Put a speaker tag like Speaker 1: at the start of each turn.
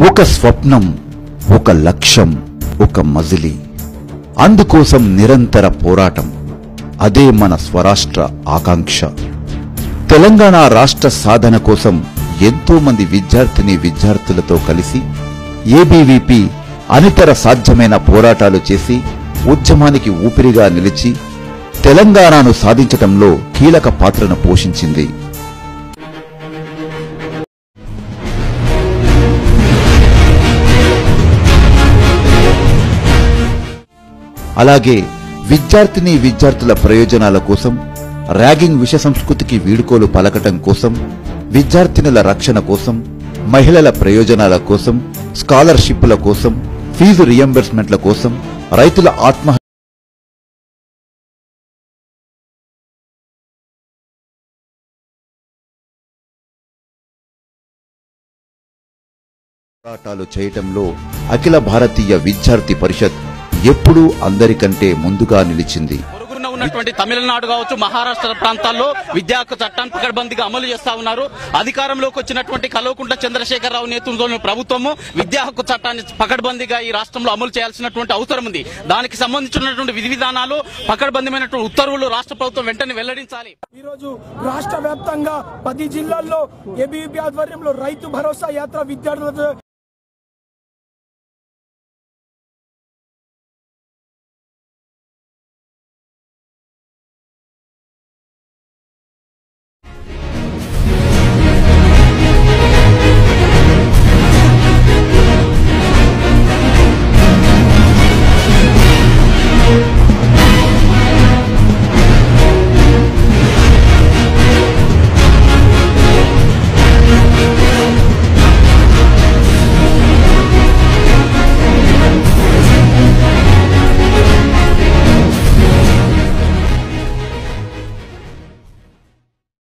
Speaker 1: ఒక స్వప్నం, ఒక లక్ష్యం, ఒక మజిలీ. అందుకోసం నిరంతర పోరాటం. అదే మన స్వరాష్ట్ర ఆకాంక్ష. తెలంగాణ రాష్ట్ర సాధన కోసం ఎంతో మంది విద్యార్థులతో కలిసి ఏబీవీపీ అనితర సాధ్యమైన పోరాటాలు చేసి ఉద్యమానికి ఊపిరిగా నిలిచి తెలంగాణను సాధించటంలో కీలక పాత్రను పోషించింది. అలాగే విద్యార్థుల ప్రయోజనాల కోసం, ర్యాగింగ్ విష సంస్కృతికి వీడుకోలు పలకటం కోసం, విద్యార్థినుల రక్షణ కోసం, మహిళల ప్రయోజనాల కోసం, స్కాలర్షిప్ల కోసం, ఫీజు రియంబర్స్మెంట్ల కోసం, రైతుల ఆత్మహత్య పోరాటాలు చేయటంలో అఖిల భారతీయ విద్యార్థి పరిషత్ ఎప్పుడూ అందరికంటే ముందుగా నిలిచింది.
Speaker 2: ఉన్నటువంటి తమిళనాడు కావచ్చు, మహారాష్ట్ర ప్రాంతాల్లో విద్యా హక్కు చట్టాన్ని పకడ్బందీగా అమలు చేస్తా ఉన్నారు. అధికారంలోకి వచ్చినటువంటి కల్వకుంట్ల చంద్రశేఖరరావు నేతృత్వంలోని ప్రభుత్వము విద్యా హక్కు చట్టాన్ని పకడ్బందీగా ఈ రాష్ట్రంలో అమలు చేయాల్సినటువంటి అవసరం ఉంది. దానికి సంబంధించినటువంటి విధి విధానాలు, పకడ్బందీమైనటువంటి ఉత్తర్వులు రాష్ట్ర ప్రభుత్వం వెంటనే వెల్లడించాలి.
Speaker 3: ఈ రోజు రాష్ట్ర వ్యాప్తంగా 10 జిల్లాల్లో ఏబీవీపీ ఆధ్వర్యంలో రైతు భరోసా యాత్ర విద్యార్థులతో